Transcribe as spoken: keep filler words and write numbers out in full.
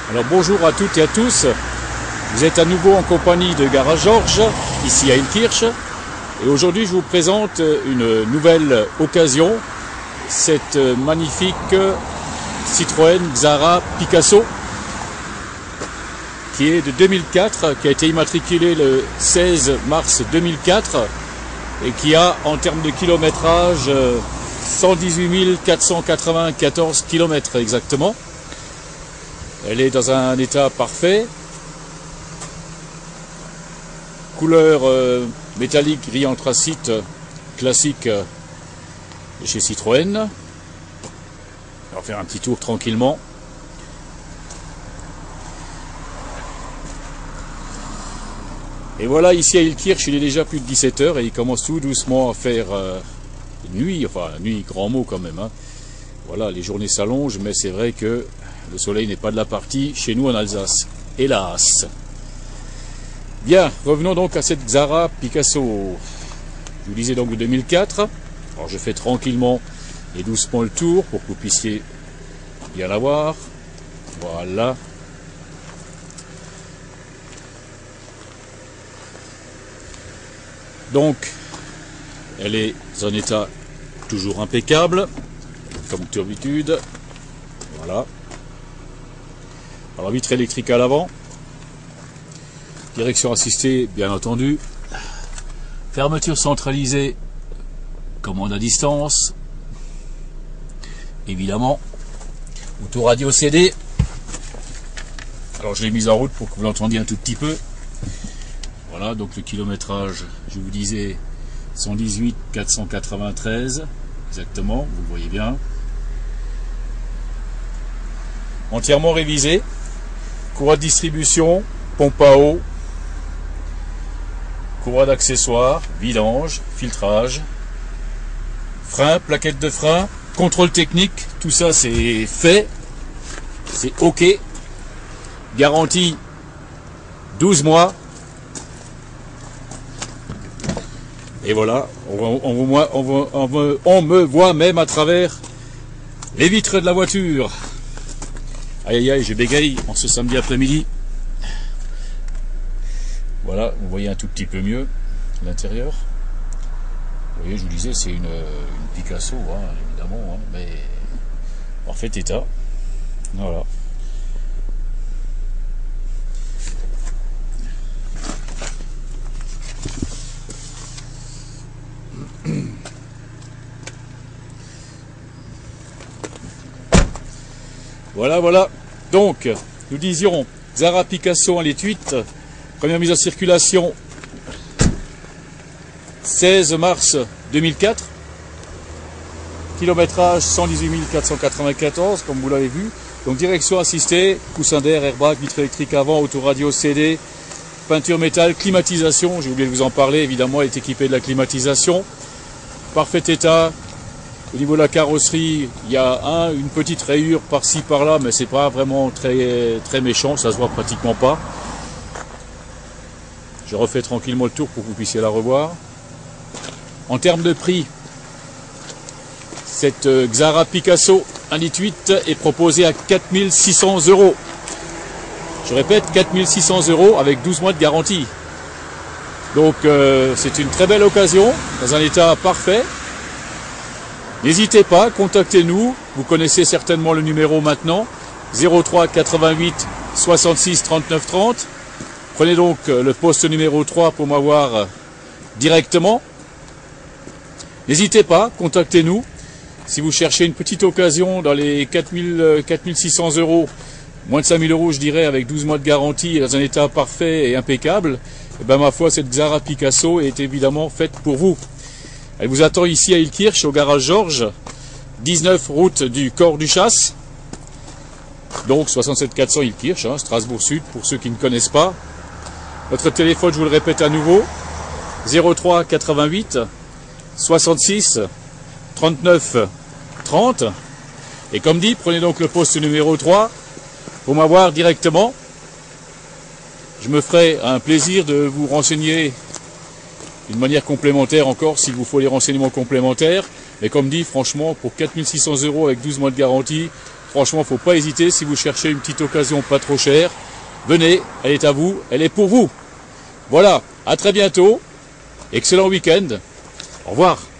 Alors bonjour à toutes et à tous, vous êtes à nouveau en compagnie de Garage Georges, ici à Illkirch, et aujourd'hui je vous présente une nouvelle occasion, cette magnifique Citroën Xara Picasso, qui est de deux mille quatre, qui a été immatriculée le seize mars deux mille quatre, et qui a en termes de kilométrage cent dix-huit mille quatre cent quatre-vingt-quatorze kilomètres exactement. Elle est dans un état parfait, couleur euh, métallique gris anthracite classique euh, chez Citroën. On va faire un petit tour tranquillement. Et voilà, ici à Illkirch, il est déjà plus de dix-sept heures et il commence tout doucement à faire euh, nuit, enfin nuit, grand mot quand même. Hein. Voilà, les journées s'allongent, mais c'est vrai que le soleil n'est pas de la partie chez nous en Alsace, hélas. Bien, revenons donc à cette Xara Picasso. Je vous disais donc de deux mille quatre. Alors je fais tranquillement et doucement le tour pour que vous puissiez bien la voir. Voilà. Donc, elle est dans un état toujours impeccable, comme d'habitude. Voilà. Alors, vitre électrique à l'avant. Direction assistée, bien entendu. Fermeture centralisée, commande à distance. Évidemment. Autoradio C D. Alors, je l'ai mise en route pour que vous l'entendiez un tout petit peu. Voilà, donc le kilométrage, je vous disais, cent dix-huit mille quatre cent quatre-vingt-treize. Exactement, vous le voyez bien. Entièrement révisé. Courroie de distribution, pompe à eau, courroie d'accessoires, vidange, filtrage, frein, plaquette de frein, contrôle technique, tout ça c'est fait, c'est ok. Garantie douze mois. Et voilà, on, on, on, on, on, on me voit même à travers les vitres de la voiture. Aïe aïe aïe, je bégaye en ce samedi après-midi. Voilà, vous voyez un tout petit peu mieux l'intérieur. Vous voyez, je vous disais, c'est une, une Picasso, hein, évidemment, hein, mais en fait état. Voilà. Voilà, voilà. Donc, nous disions Xara Picasso en huit, première mise en circulation seize mars deux mille quatre, kilométrage cent dix-huit mille quatre cent quatre-vingt-quatorze, comme vous l'avez vu. Donc, direction assistée, coussin d'air, airbag, vitre électrique avant, autoradio C D, peinture métal, climatisation. J'ai oublié de vous en parler, évidemment, elle est équipée de la climatisation. Parfait état. Au niveau de la carrosserie, il y a un, une petite rayure par-ci par-là, mais c'est pas vraiment très, très méchant, ça se voit pratiquement pas. Je refais tranquillement le tour pour que vous puissiez la revoir. En termes de prix, cette Xara Picasso un litre huit est proposée à quatre mille six cents euros. Je répète, quatre mille six cents euros avec douze mois de garantie. Donc euh, c'est une très belle occasion, dans un état parfait. N'hésitez pas, contactez-nous, vous connaissez certainement le numéro maintenant, zéro trois quatre-vingt-huit soixante-six trente-neuf trente. Prenez donc le poste numéro trois pour m'avoir directement. N'hésitez pas, contactez-nous. Si vous cherchez une petite occasion dans les quatre mille, quatre mille six cents euros, moins de cinq mille euros je dirais, avec douze mois de garantie, dans un état parfait et impeccable, et ben ma foi, cette Xara Picasso est évidemment faite pour vous. Elle vous attend ici à Illkirch, au garage Georges, dix-neuf route du Corps du Chasse, donc soixante-sept quatre cents Illkirch, hein, Strasbourg Sud, pour ceux qui ne connaissent pas. Notre téléphone, je vous le répète à nouveau, zéro trois quatre-vingt-huit soixante-six trente-neuf trente. Et comme dit, prenez donc le poste numéro trois pour m'avoir directement. Je me ferai un plaisir de vous renseigner d'une manière complémentaire encore, s'il vous faut les renseignements complémentaires. Mais comme dit, franchement, pour quatre mille six cents euros avec douze mois de garantie, Franchement, faut pas hésiter si vous cherchez une petite occasion pas trop chère. Venez, elle est à vous, elle est pour vous. Voilà, à très bientôt. Excellent week-end. Au revoir.